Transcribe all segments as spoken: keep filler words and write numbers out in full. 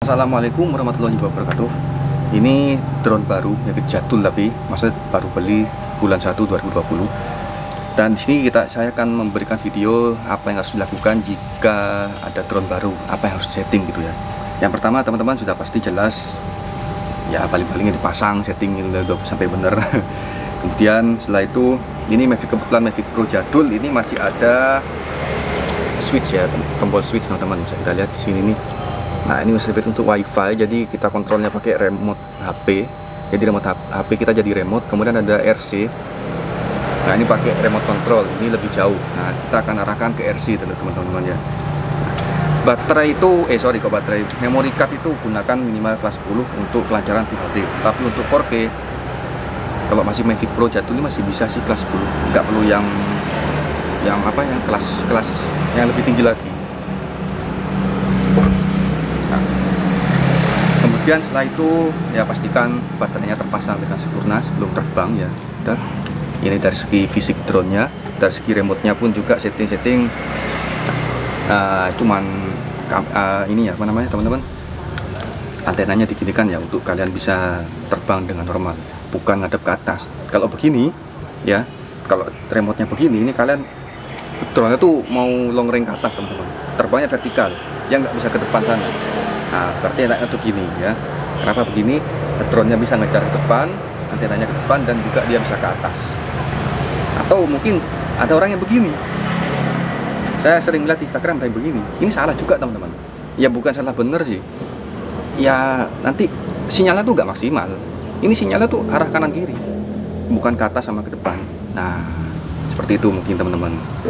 Assalamualaikum warahmatullahi wabarakatuh. Ini drone baru, Mavic Jadul, tapi maksudnya baru beli bulan satu dua ribu dua puluh. Dan di sini kita saya akan memberikan video apa yang harus dilakukan jika ada drone baru, apa yang harus setting gitu ya. Yang pertama, teman-teman sudah pasti jelas ya, paling-palingnya dipasang setting udah sampai bener. Kemudian setelah itu, ini Mavic, kebetulan Mavic Pro Jadul ini masih ada switch ya, tombol switch teman-teman, bisa kita lihat di sini nih. Nah, ini masih untuk WiFi, jadi kita kontrolnya pakai remote H P. Jadi remote H P kita jadi remote. Kemudian ada R C. Nah, ini pakai remote control, ini lebih jauh. Nah, kita akan arahkan ke R C teman-teman ya. Baterai itu, eh sorry kok baterai, memory card itu gunakan minimal kelas sepuluh untuk kelancaran Full H D. Tapi untuk empat K, kalau masih Mavic Pro Jadul ini masih bisa sih kelas sepuluh. Nggak perlu yang yang apa yang kelas kelas yang lebih tinggi lagi. Nah, kemudian setelah itu ya pastikan baterainya terpasang dengan sempurna sebelum terbang ya. Udah. Ini dari segi fisik drone-nya, dari segi remote-nya pun juga setting-setting uh, cuman uh, ini ya apa namanya teman-teman, antenanya diginikan ya untuk kalian bisa terbang dengan normal, bukan ngadep ke atas. Kalau begini ya, kalau remote-nya begini, ini kalian drone-nya tuh mau long range ke atas teman-teman, terbangnya vertikal, yang nggak bisa ke depan sana. Nah, berarti enaknya tuh gini ya. Kenapa begini? Drone-nya bisa ngejar ke depan, antenanya ke depan, dan juga dia bisa ke atas. Atau mungkin ada orang yang begini. Saya sering lihat di Instagram kayak begini. Ini salah juga teman-teman. Ya bukan salah bener sih. Ya nanti sinyalnya tuh nggak maksimal. Ini sinyalnya tuh arah kanan kiri, bukan ke atas sama ke depan. Nah, seperti itu mungkin teman-teman.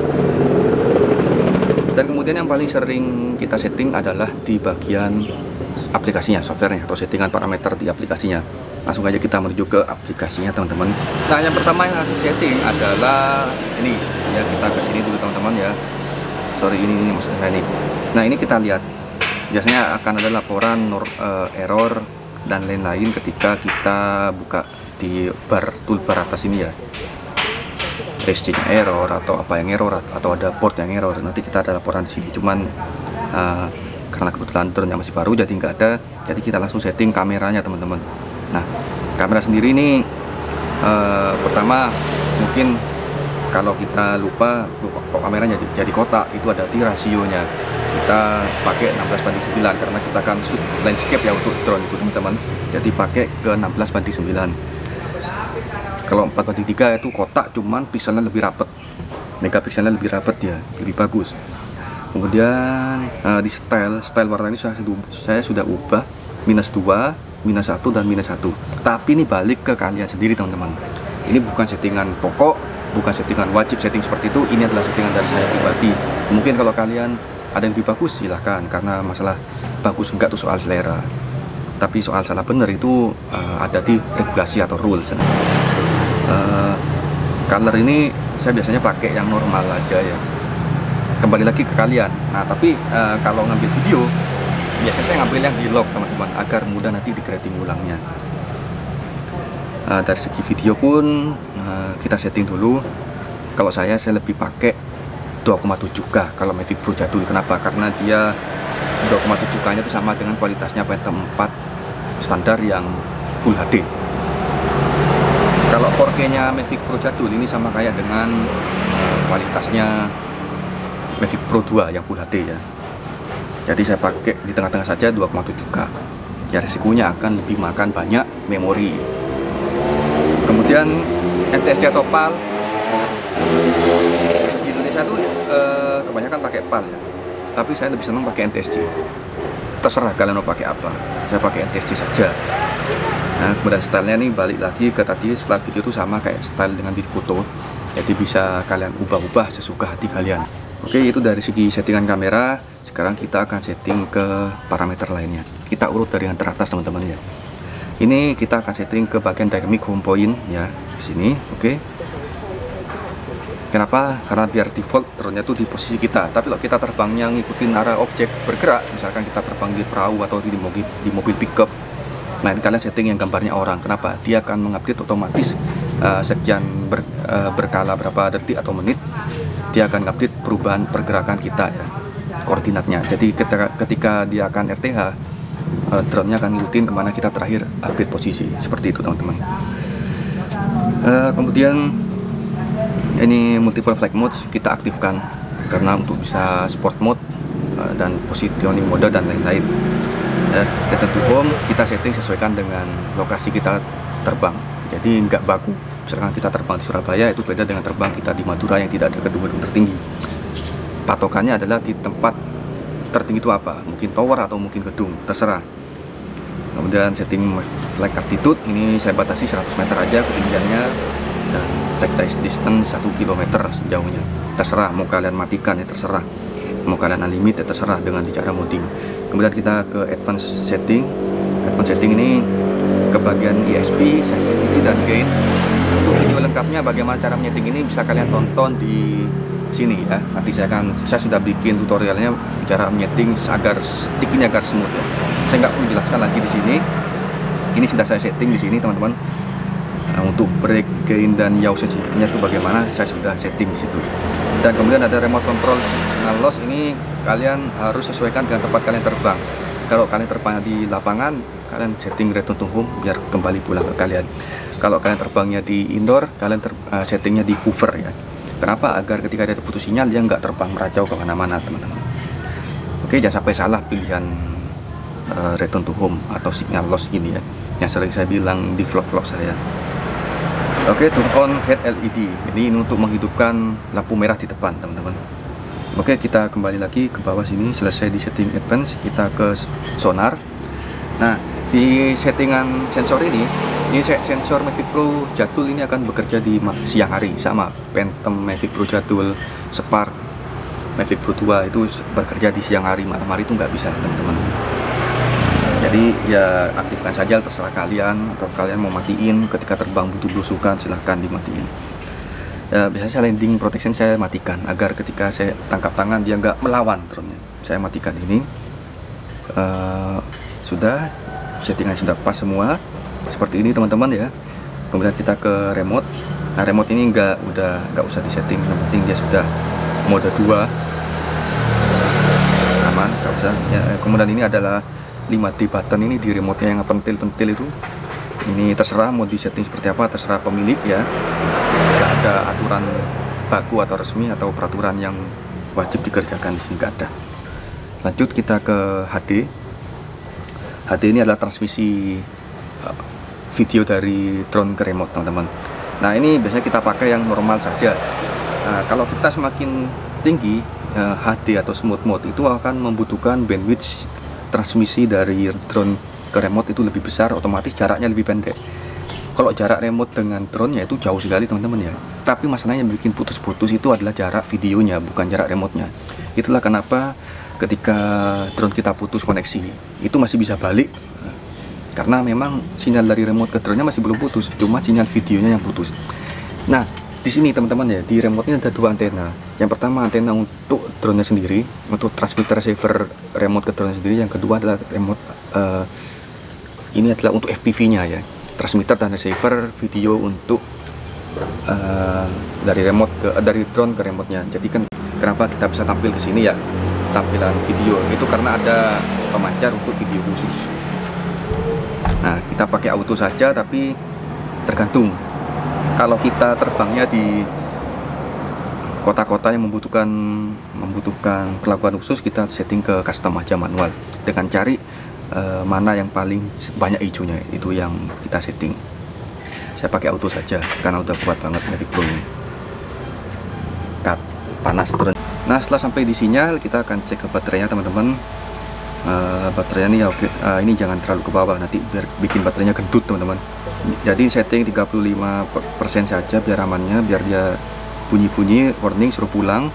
Dan kemudian yang paling sering kita setting adalah di bagian aplikasinya, softwarenya, atau settingan parameter di aplikasinya. Langsung aja kita menuju ke aplikasinya teman-teman. Nah, yang pertama yang harus setting adalah ini ya, kita ke sini dulu teman-teman ya. Sorry, ini ini maksud saya nih. Nah, ini kita lihat biasanya akan ada laporan nor, uh, error dan lain-lain ketika kita buka di bar toolbar atas ini ya. S C-nya error atau apa yang error atau ada port yang error, nanti kita ada laporan di sini. Cuman uh, karena kebetulan drone-nya masih baru jadi nggak ada, jadi kita langsung setting kameranya teman-teman. Nah, kamera sendiri ini uh, pertama mungkin kalau kita lupa, lupa kok kameranya jadi kotak, itu ada di rasionya. Kita pakai enam belas banding sembilan karena kita akan shoot landscape ya untuk drone itu teman-teman. Jadi pakai ke enam belas banding sembilan. Kalau empat banding tiga itu kotak, cuman pixelnya lebih rapet, megapikselnya lebih rapet ya, lebih bagus. Kemudian uh, di style, style warna ini saya, saya sudah ubah minus dua, minus satu, dan minus satu. Tapi ini balik ke kalian sendiri teman-teman. Ini bukan settingan pokok, bukan settingan wajib setting seperti itu. Ini adalah settingan dari saya pribadi. Mungkin kalau kalian ada yang lebih bagus silahkan, karena masalah bagus enggak itu soal selera. Tapi soal salah benar itu uh, ada di regulasi atau rules. Uh, color ini saya biasanya pakai yang normal aja ya, kembali lagi ke kalian. Nah, tapi uh, kalau ngambil video biasanya saya ngambil yang di log teman-teman, agar mudah nanti di grading ulangnya. Uh, dari segi video pun uh, kita setting dulu. Kalau saya saya lebih pakai dua koma tujuh K kalau Mavic Pro Jadul. Kenapa? Karena dia dua koma tujuh K nya itu sama dengan kualitasnya Phantom empat standar yang Full H D. Kalau empat K nya Mavic Pro Jadul ini sama kayak dengan uh, kualitasnya Mavic Pro dua yang Full H D ya. Jadi saya pakai di tengah-tengah saja dua koma tujuh K. Ya, risikonya akan lebih makan banyak memori. Kemudian N T S C atau PAL di Indonesia tuh uh, kebanyakan pakai PAL ya. Tapi saya lebih senang pakai N T S C. Terserah kalian mau pakai apa. Saya pakai N T S C saja. Nah, kemudian stylenya nih balik lagi ke tadi, setelah video itu sama kayak style dengan di foto. Jadi bisa kalian ubah-ubah sesuka hati kalian. Oke, itu dari segi settingan kamera. Sekarang kita akan setting ke parameter lainnya. Kita urut dari yang teratas teman-teman ya. Ini kita akan setting ke bagian dynamic home point ya, di sini. Oke. Kenapa? Karena biar default drone-nya tuh di posisi kita. Tapi kalau kita terbangnya ngikutin arah objek bergerak, misalkan kita terbang di perahu atau di mobil, di mobil pickup, nah ini kalian setting yang gambarnya orang. Kenapa? Dia akan mengupdate otomatis uh, sekian ber, uh, berkala berapa detik atau menit. Dia akan update perubahan pergerakan kita ya, koordinatnya. Jadi ketika, ketika dia akan R T H, uh, drone-nya akan ngikutin kemana kita terakhir update posisi, seperti itu teman-teman. Uh, kemudian ini multiple flight mode kita aktifkan karena untuk bisa sport mode uh, dan positioning mode dan lain-lain. Uh, return to home kita setting sesuaikan dengan lokasi kita terbang, jadi nggak baku. Misalkan kita terbang di Surabaya, itu beda dengan terbang kita di Madura yang tidak ada gedung-gedung tertinggi. Patokannya adalah di tempat tertinggi itu apa, mungkin tower atau mungkin gedung, terserah. Kemudian setting flight altitude ini saya batasi seratus meter aja ketinggiannya, dan flight distance satu kilometer sejauhnya. Terserah mau kalian matikan ya, terserah. Mau kalian unlimited ya, terserah dengan cara modding. Kemudian kita ke advanced setting. Advanced setting ini ke bagian E S P, sensitivity dan gain. Untuk video lengkapnya bagaimana cara menyeting ini bisa kalian tonton di sini ya. Nanti saya akan saya sudah bikin tutorialnya cara menyeting agar stick ini agar smooth ya. Saya nggak perlu jelaskan lagi di sini. Ini sudah saya setting di sini teman-teman. Nah, untuk break, gain dan yaw sensitivity-nya itu bagaimana saya sudah setting di situ. Dan kemudian ada remote control signal loss, ini kalian harus sesuaikan dengan tempat kalian terbang. Kalau kalian terbang di lapangan, kalian setting return to home biar kembali pulang ke kalian. Kalau kalian terbangnya di indoor, kalian ter, uh, settingnya di hover ya. Kenapa? Agar ketika ada putus sinyal dia nggak terbang meracau kemana-mana teman-teman. Oke, jangan sampai salah pilihan uh, return to home atau signal loss ini ya, yang sering saya bilang di vlog-vlog saya. Oke, turn on head L E D. Ini untuk menghidupkan lampu merah di depan teman-teman. Oke, kita kembali lagi ke bawah sini. Selesai di setting advance, kita ke sonar. Nah, di settingan sensor ini, ini sensor Mavic Pro jadul ini akan bekerja di siang hari, sama Phantom Mavic Pro jadul, Spark Mavic Pro dua itu bekerja di siang hari, malam hari itu nggak bisa teman-teman. Jadi ya aktifkan saja, terserah kalian, atau kalian mau matiin ketika terbang butuh belusukan silahkan dimatiin. Ya, biasanya saya landing protection saya matikan agar ketika saya tangkap tangan dia nggak melawan drone-nya. Saya matikan ini. Uh, sudah settingan sudah pas semua seperti ini teman-teman ya. Kemudian kita ke remote. Nah, remote ini nggak udah nggak usah disetting, yang penting dia sudah mode dua aman, nggak usah ya. Kemudian ini adalah lima D button ini di remote-nya yang pentil-pentil itu. Ini terserah mau disetting seperti apa, terserah pemilik ya. Nggak ada aturan baku atau resmi atau peraturan yang wajib dikerjakan di sini, nggak ada. Lanjut kita ke H D. H D ini adalah transmisi video dari drone ke remote teman-teman. Nah, ini biasanya kita pakai yang normal saja. Nah, kalau kita semakin tinggi H D atau smooth mode itu akan membutuhkan bandwidth transmisi dari drone ke remote itu lebih besar, otomatis jaraknya lebih pendek. Kalau jarak remote dengan drone-nya itu jauh sekali teman-teman ya. Tapi masalahnya yang bikin putus-putus itu adalah jarak videonya, bukan jarak remote-nya. Itulah kenapa ketika drone kita putus koneksi, itu masih bisa balik. Karena memang sinyal dari remote ke drone-nya masih belum putus, cuma sinyal videonya yang putus. Nah, di sini teman-teman ya, di remote-nya ada dua antena. Yang pertama antena untuk drone-nya sendiri, untuk transmitter receiver remote ke drone sendiri. Yang kedua adalah remote uh, ini adalah untuk F P V-nya ya, transmitter dan receiver video untuk uh, dari remote ke uh, dari drone ke remote-nya. Jadi kan kenapa kita bisa tampil ke sini ya, tampilan video itu karena ada pemancar untuk video khusus. Nah, kita pakai auto saja, tapi tergantung. Kalau kita terbangnya di kota-kota yang membutuhkan membutuhkan perlakuan khusus, kita setting ke custom aja manual dengan cari uh, mana yang paling banyak hijaunya, itu yang kita setting. Saya pakai auto saja karena udah kuat banget Mavic Pro ini. Cut panas drone. Nah, setelah sampai di sinyal, kita akan cek ke baterainya teman-teman. Uh, baterainya ini oke, uh, ini jangan terlalu ke bawah, nanti biar bikin baterainya gendut teman-teman. Jadi setting tiga puluh lima persen saja biar amannya, biar dia bunyi-bunyi warning suruh pulang.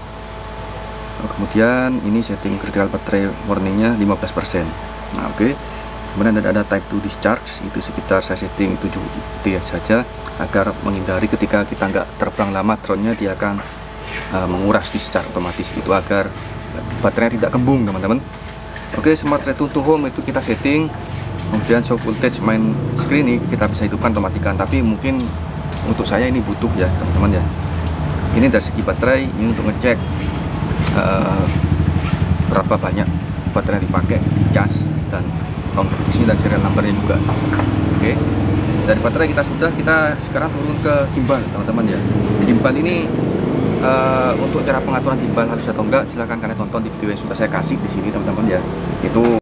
Kemudian ini setting critical baterai warningnya lima belas persen. Nah, oke okay. Kemudian ada, ada type to discharge, itu sekitar saya setting tujuh D saja agar menghindari ketika kita nggak terbang lama drone-nya dia akan uh, menguras discharge otomatis, itu agar baterainya tidak kembung teman-teman. Oke, okay, smart return to home itu kita setting. Kemudian show voltage main screen ini kita bisa hidupkan atau matikan, tapi mungkin untuk saya ini butuh ya teman-teman ya. Ini dari segi baterai, ini untuk ngecek uh, berapa banyak baterai yang dipakai, dicas, dan tahun produksinya dan serial numbernya juga. Oke, dari baterai kita sudah, kita sekarang turun ke gimbal teman-teman ya. Di gimbal ini uh, untuk cara pengaturan gimbal halus atau enggak, silahkan kalian tonton di video yang sudah saya kasih di sini teman-teman ya. Itu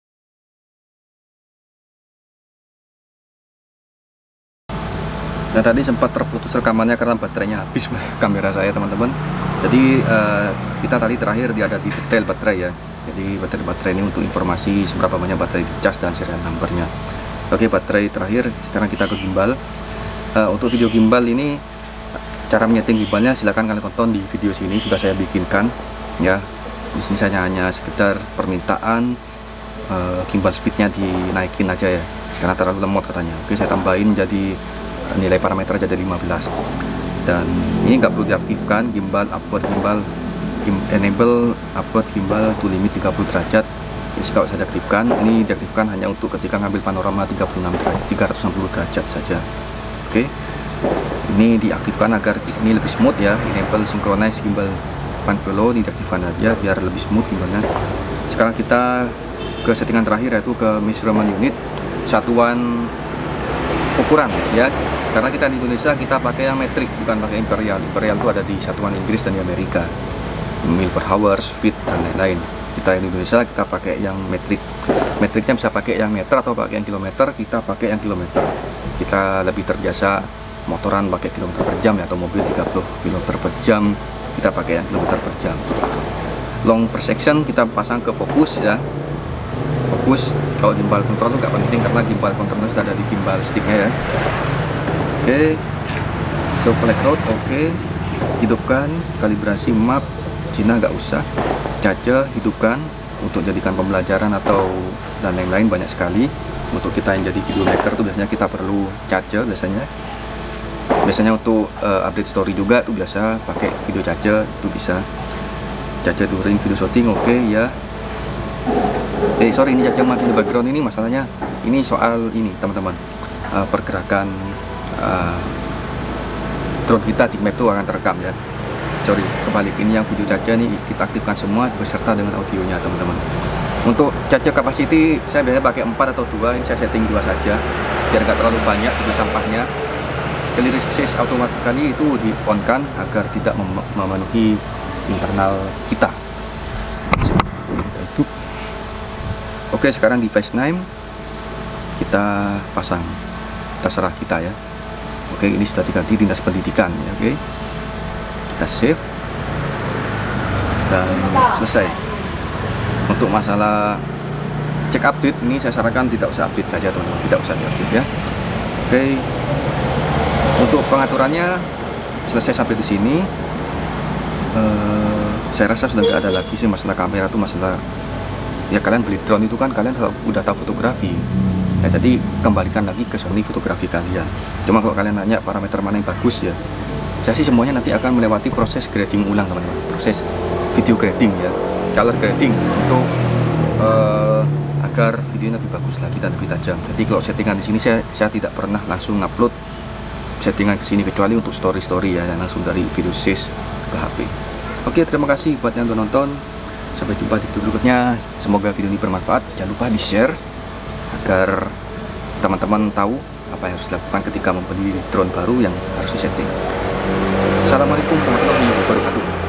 nah tadi sempat terputus rekamannya karena baterainya habis kamera saya teman-teman. Jadi uh, kita tadi terakhir dia ada di detail baterai ya. Jadi baterai-baterai ini untuk informasi seberapa banyak baterai di cas dan serial numbernya. Oke, baterai terakhir. Sekarang kita ke gimbal. Uh, untuk video gimbal ini, cara menyeting gimbalnya silahkan kalian tonton di video sini, sudah saya bikinkan ya. Di sini saya hanya sekedar permintaan uh, gimbal speednya dinaikin aja ya, karena terlalu lemot katanya. Oke, saya tambahin jadi nilai parameter jadi lima belas, dan ini nggak perlu diaktifkan. Gimbal upward gimbal gim, enable upward gimbal to limit tiga puluh derajat. Ini kalau saya diaktifkan, ini diaktifkan hanya untuk ketika ngambil panorama tiga puluh enam derajat, tiga ratus enam puluh derajat saja. Oke, ini diaktifkan agar ini lebih smooth ya. Enable synchronize gimbal pan follow, ini diaktifkan aja biar lebih smooth gimbalnya. Sekarang kita ke settingan terakhir, yaitu ke measurement unit, satuan ukuran ya. Karena kita di Indonesia kita pakai yang metrik, bukan pakai imperial. Imperial itu ada di satuan Inggris dan di Amerika, mil per hour, feet dan lain-lain. Kita di Indonesia kita pakai yang metrik. Metriknya bisa pakai yang meter atau pakai yang kilometer. Kita pakai yang kilometer. Kita lebih terbiasa motoran pakai kilometer per jam ya, atau mobil tiga puluh kilometer per jam. Kita pakai yang kilometer per jam. Long per section kita pasang ke fokus ya. Fokus. Kalau gimbal kontrol itu nggak penting karena gimbal kontrol sudah ada di gimbal sticknya ya. Oke, so flag out, oke, hidupkan kalibrasi map Cina nggak usah, caca hidupkan untuk jadikan pembelajaran atau dan lain-lain, banyak sekali. Untuk kita yang jadi video maker tuh biasanya kita perlu caca biasanya. Biasanya untuk uh, update story juga tuh biasa pakai video caca, itu bisa caca during video shooting, oke ya. Eh sorry, ini caca mati di background ini masalahnya. Ini soal ini teman-teman, uh, pergerakan uh, drone kita di map itu akan terekam ya. Sorry, kebalik, ini yang video caca nih kita aktifkan semua beserta dengan audionya teman-teman. Untuk caca capacity saya biasanya pakai empat atau dua, ini saya setting dua saja biar nggak terlalu banyak video sampahnya. Clear access automatically itu di on kan agar tidak mem memenuhi internal kita. Kita hidup. Oke, sekarang device name kita pasang, terserah kita ya. Oke, ini sudah diganti dinas pendidikan ya. Oke, kita save dan selesai. Untuk masalah cek update ini saya sarankan tidak usah update saja teman-teman, tidak usah diupdate ya. Oke, untuk pengaturannya selesai sampai di sini. Uh, saya rasa sudah nggak ada lagi sih masalah kamera tuh, masalah ya kalian beli drone itu kan kalian udah tahu fotografi. Nah, jadi kembalikan lagi ke Sony fotografi kalian. Cuma kalau kalian nanya parameter mana yang bagus ya, saya sih semuanya nanti akan melewati proses grading ulang teman-teman, proses video grading ya, color grading untuk uh, agar videonya lebih bagus lagi dan lebih tajam. Jadi kalau settingan di sini saya saya tidak pernah langsung upload settingan ke sini kecuali untuk story-story ya, yang langsung dari video sis ke H P. Oke, terima kasih buat yang udah nonton. Sampai jumpa di video berikutnya. Semoga video ini bermanfaat. Jangan lupa di share agar teman-teman tahu apa yang harus dilakukan ketika membeli drone baru yang harus disetting. Assalamualaikum warahmatullahi wabarakatuh.